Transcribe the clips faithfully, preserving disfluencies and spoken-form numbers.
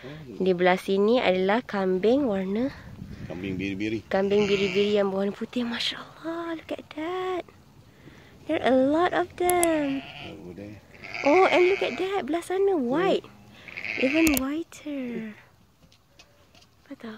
Di belah sini adalah kambing warna Kambing biri-biri. Kambing biri-biri yang berwarna putih. Masya Allah, look at that. There are a lot of them. Oh, and look at that. Belah sana, white. Even whiter. Apa tahu?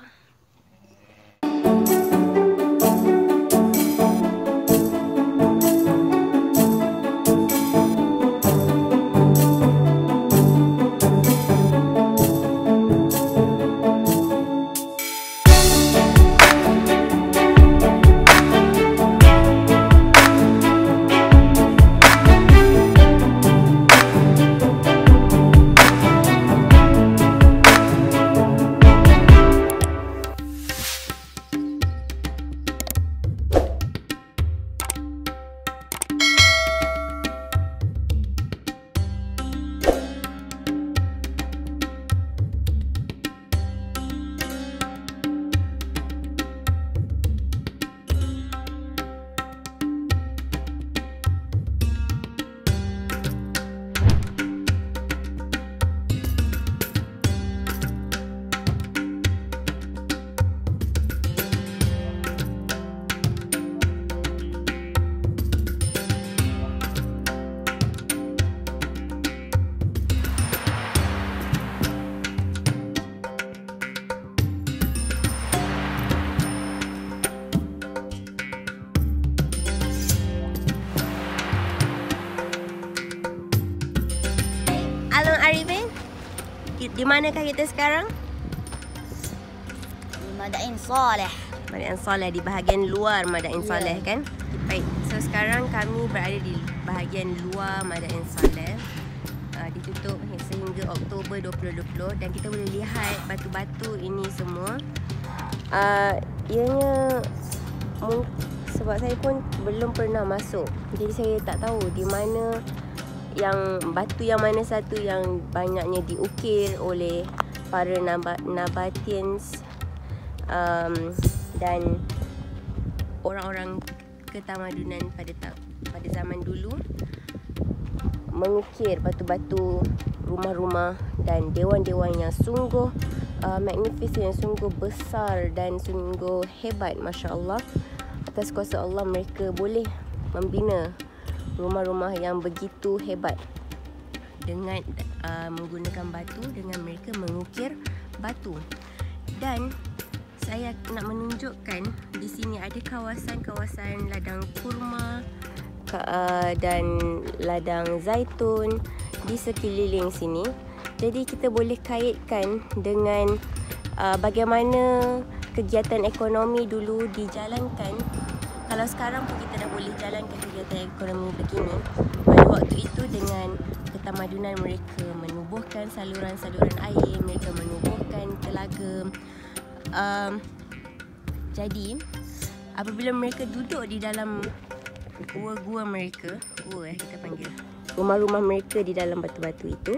Di manakah kita sekarang? Di Madain Saleh. Madain Saleh, di bahagian luar Madain Saleh, kan? Baik, so sekarang kami berada di bahagian luar Madain Saleh. uh, Ditutup sehingga Oktober dua ribu dua puluh. Dan kita boleh lihat batu-batu ini semua. uh, Ianya sebab saya pun belum pernah masuk, jadi saya tak tahu di mana yang batu yang mana satu yang banyaknya diukir oleh para nabat, nabatians um, dan orang-orang ketamadunan pada pada zaman dulu mengukir batu-batu rumah-rumah dan dewan-dewan yang sungguh uh, magnificent, yang sungguh besar dan sungguh hebat. Masya Allah, atas kuasa Allah mereka boleh membina rumah-rumah yang begitu hebat dengan uh, menggunakan batu, dengan mereka mengukir batu. Dan saya nak menunjukkan di sini ada kawasan-kawasan ladang kurma uh, dan ladang zaitun di sekeliling sini. Jadi kita boleh kaitkan dengan uh, bagaimana kegiatan ekonomi dulu dijalankan. Kalau sekarang pun kita dah boleh jalankan kegiatan ekonomi begini, pada waktu itu dengan ketamadunan mereka menubuhkan saluran-saluran air, mereka menubuhkan telaga. Um, jadi apabila mereka duduk di dalam gua-gua mereka, gua eh kita panggil, rumah-rumah mereka di dalam batu-batu itu,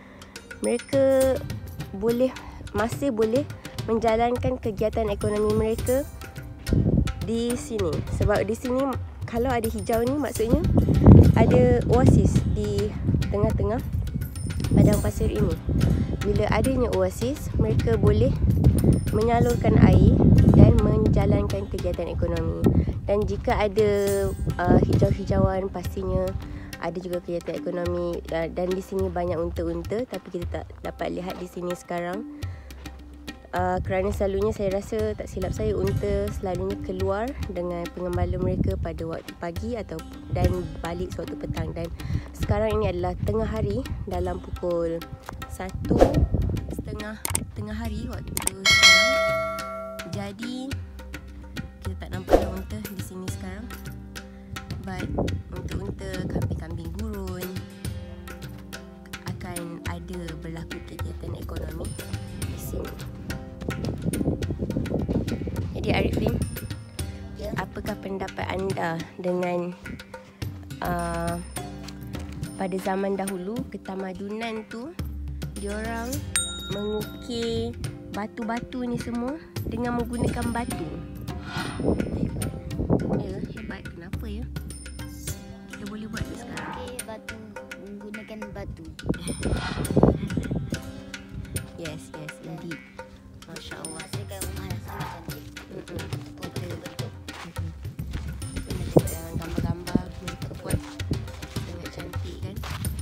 mereka boleh masih boleh menjalankan kegiatan ekonomi mereka di sini. Sebab di sini kalau ada hijau ni maksudnya ada oasis di tengah-tengah padang pasir ini. Bila adanya oasis, mereka boleh menyalurkan air dan menjalankan kegiatan ekonomi. Dan jika ada uh, hijau-hijauan, pastinya ada juga kegiatan ekonomi. Uh, dan di sini banyak unta-unta, tapi kita tak dapat lihat di sini sekarang. Uh, kerana selalunya saya rasa, tak silap saya, unta selalunya keluar dengan pengembala mereka pada waktu pagi atau dan balik sewaktu petang. Dan sekarang ini adalah tengah hari, dalam pukul satu setengah tengah hari waktu sekarang. Jadi kita tak nampak unta di sini sekarang. But unta-unta, kambing-kambing gurun akan ada berlaku kegiatan ekonomi di sini. Jadi Arifin, ya, apakah pendapat anda dengan uh, pada zaman dahulu ketamadunan tu diorang mengukir batu-batu ni semua dengan menggunakan batu? Ya, hebat. Kenapa ya? Kita boleh buat tu sekarang. Okey, batu, menggunakan batu. Yes, yes, indeed. Masya Allah. Hasilkan rumah yang sangat cantik. Betul-betul. Gambar-gambar mereka buat sangat cantik kan.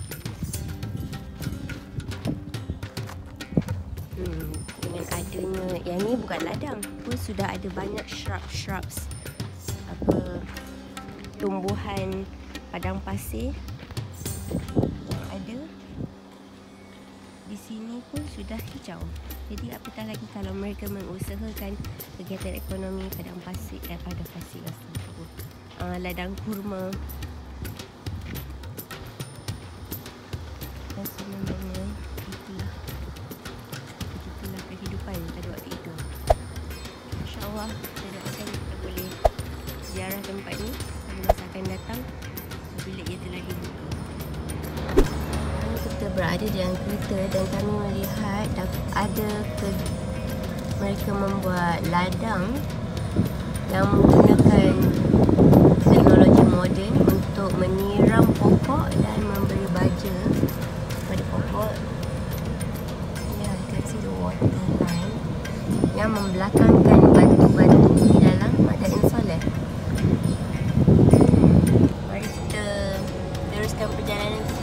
Hmm, dengan adanya yang ni bukan ladang pun sudah ada banyak shrub-shrubs, apa, tumbuhan padang pasir yang ada di sini pun sudah hijau. Jadi apatah lagi kalau mereka mengusahakan kegiatan ekonomi padang pasir, eh, padang pasir uh, ladang kurma dan sebenarnya itulah itulah kehidupan pada waktu itu. InsyaAllah kita doakan kita boleh ziarah tempat ni pada masa akan datang bila ia telah dibuka. Kita berada dalam kereta dan kami melihat ada ke, mereka membuat ladang yang menggunakan teknologi moden untuk menyiram pokok dan memberi baja pada pokok. Ya, you can see the water line yang membelakangkan batu-batu di dalam Madain Saleh. Mari kita teruskan perjalanan kita.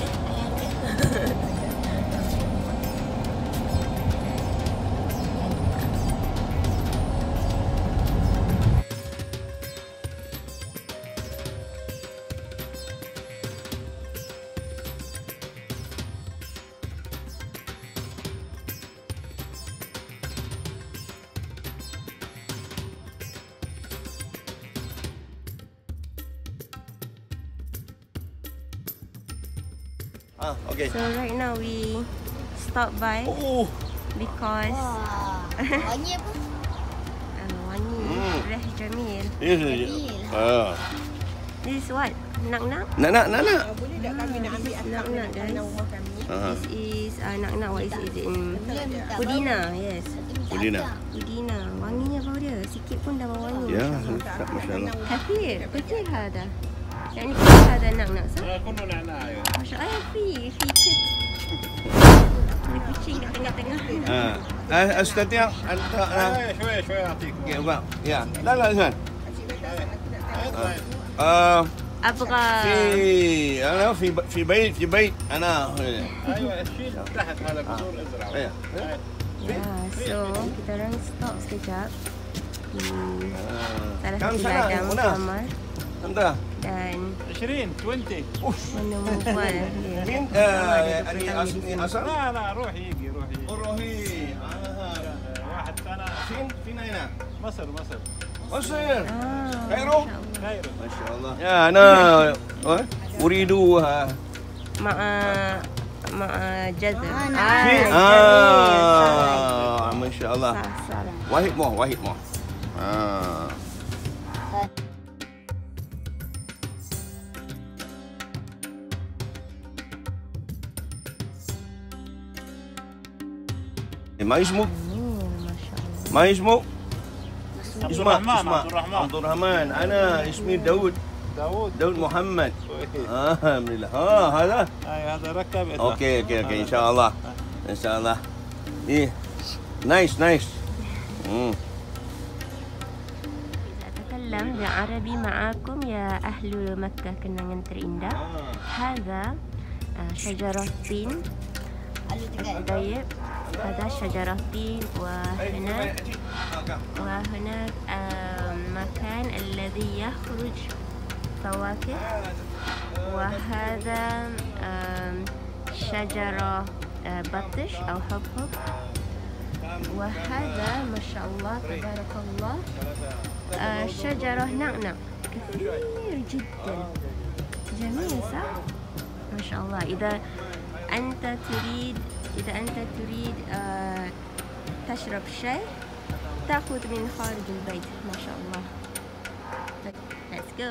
Ah, okay. So right now we stop by Oh, because Wah, wangi apa? uh, wangi Hmm. reh jamil. yes, Jamil. ah. This is what? Nak-nak? Nak nak nak nak. Boleh tak kami nak ambil anak Nak-nak, guys. anak rumah kami? Ah. This is uh, nak-nak. What is it? Is it in Dia minta Pudina? Yes, Pudina. Pudina. Wanginya bau dia. Sikit pun dah bau wangi. Ya, Masya Allah. masya-Allah. Kafir, kecil hada. Yang ni kecil hada nak-nak. So, كله نعناع يعني. Masya Allah, fi, fi kit. Ada kucing kat tengah-tengah. Ah, ah, استطيع أن شوية شوية شوية أعطيك. يا لا لا زين. آه Apakah? في أنا في في بيت في بيت أنا. أيوة الشيل تحت هذا بذور ازرع. إيه. Ya, so kita orang stop sekejap di salah Kam satu sana, ladang Muna? kamar أنت dan عشرين عشرين. menemukan dia. مين؟ آه يعني أصلي أصلا. لا لا روح يجي روح يجي. روحي. آه. واحد سنة. فين فين هنا؟ مصر مصر. مصر. Ah, خيره؟ Masya Allah. خير. ما شاء الله. يا أنا أريدها. Ma'a ma'a jazr. Ah, في آه ما شاء الله. Sah, sah. واحد مو واحد مو. آه. ما اسمك؟ Oh, Masya Allah. ما اسمك؟ عبد اسمع الرحمن اسمع عبد الرحمن. عبد الرحمن أنا اسمي داود داوود. داود محمد. كويس. آه الحمد لله. آه هذا أيوة هذا ركب. اوكي اوكي اوكي ان شاء الله ان شاء الله. ايه نايس نايس. امم أتكلم بالعربي معكم يا أهل مكة كنangan terindah. هذا آه، شجرة تين. طيب هذا شجرة تين وهناك وهناك آه، مكان الذي يخرج فواكه وهذا آه، شجرة آه، بطش أو حبحب وهذا ما شاء الله تبارك الله آه، شجرة نعنع كثير جدا جميل صح؟ ما شاء الله. إذا أنت تريد إذا أنت تريد آه، تشرب شاي تأخذ من خارج البيت. ما شاء الله. Let's go.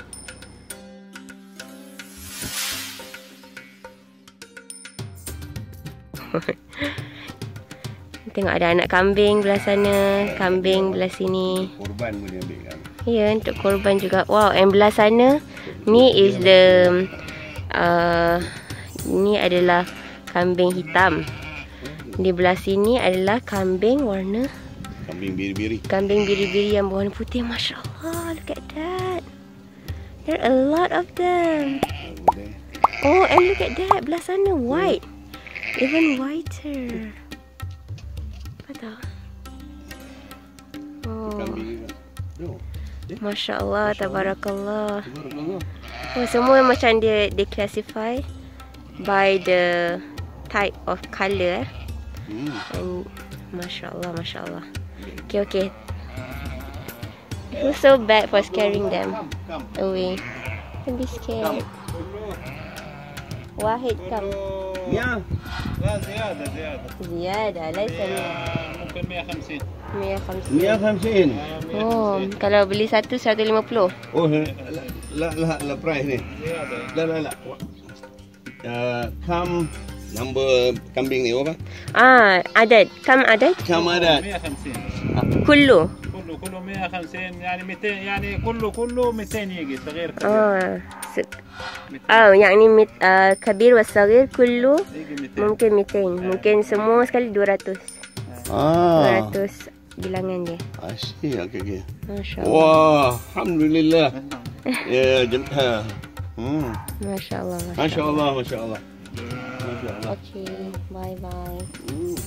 Tengok ada anak kambing belah sana, kambing belah sini. Korban boleh ambil kan? Ya, untuk korban juga. Wow, yang belah sana ni is the uh, ni adalah kambing hitam. Di belah sini adalah kambing warna Kambing biri-biri. kambing biri-biri yang berwarna putih. Masya Allah, look at that. There are a lot of them. Oh, and look at that, belah sana white, even whiter. Apa tak? Oh, Kambing juga. Masya Allah, tabarakallah. Tabarakallah. Oh, semua macam dia dia classify by the type of colour. Eh. Hmm. And Masya Allah, Masya Allah. Okay, okay. I feel so bad for scaring them away. Don't be scared. Wahid, come. Ya. لا زيادة زيادة. زيادة ليس مية. ممكن مية وخمسين. مية خمسين. mia khamsin. Oh, kalau beli satu seratus lima puluh. Oh, la la la price ni. زيادة. La la la. Uh, kam number kambing ni apa? Ah, adad. Kam adad? Kam ada. مية وخمسين. Kullu. كله كله مية وخمسين يعني مئتين يعني كله كله مئتين يجي صغير كبير. Ah. Ah, yang ni mit, uh, kabir wa saghir kullu يجي مئتين. mungkin mitain. Mungkin semua sekali dua ratus. Ah. dua ratus bilangan dia. I see. Okay, okay. Masya Allah. Wah, alhamdulillah. Ya, jemha. Hmm. Masya Allah. Masya Allah, masya Allah. Masya Allah. Okay, bye bye. Hmm.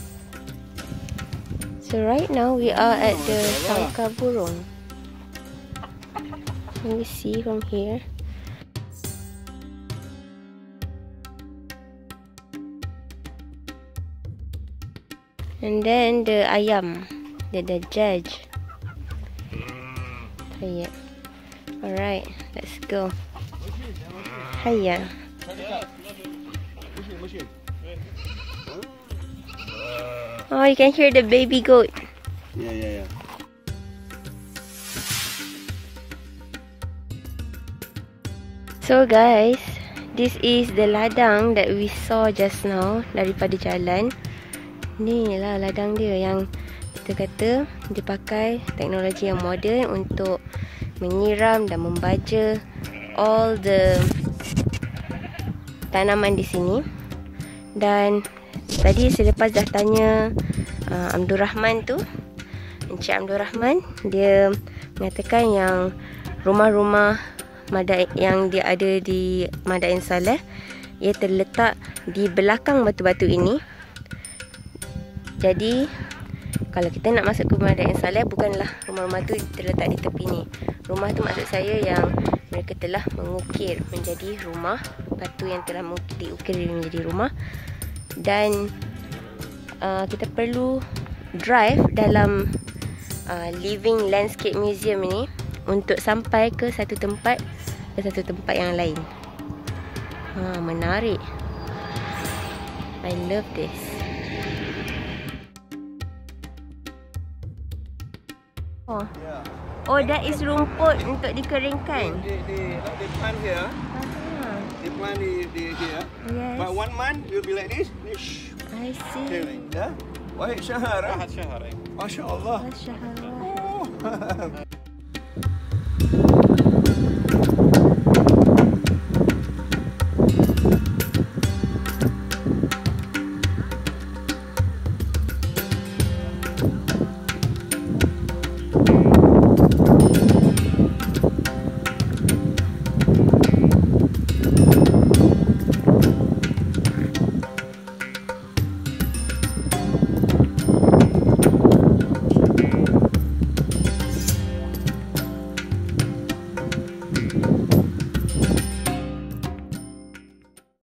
So right now we are at the Sangkar Burung. Can we see from here? And then the ayam, the the judge. Hiya. Alright, let's go. Hiya. Oh, you can hear the baby goat. Ya, ya, ya. So guys, this is the ladang that we saw just now daripada jalan. Ni lah ladang dia yang kita kata dia pakai teknologi yang moden untuk menyiram dan membaja all the tanaman di sini. Dan tadi selepas dah tanya uh, Abdul Rahman tu, Encik Abdul Rahman, dia mengatakan yang rumah-rumah Madain yang dia ada di Madain Saleh, ia terletak di belakang batu-batu ini. Jadi kalau kita nak masuk ke Madain Saleh, bukanlah rumah-rumah tu terletak di tepi ni. Rumah tu maksud saya yang mereka telah mengukir menjadi rumah, batu yang telah diukir menjadi rumah. Dan uh, kita perlu drive dalam uh, Living Landscape Museum ini untuk sampai ke satu tempat ke satu tempat yang lain. Ha, menarik. I love this. Oh. Oh, that is rumput untuk dikeringkan. They, they, they plant here. Ah, They plant the, the here. yes. But one month will be like this. I see. Ya. Wahid syahar. واحد شهر. Masya Allah. Masya Allah. Oh.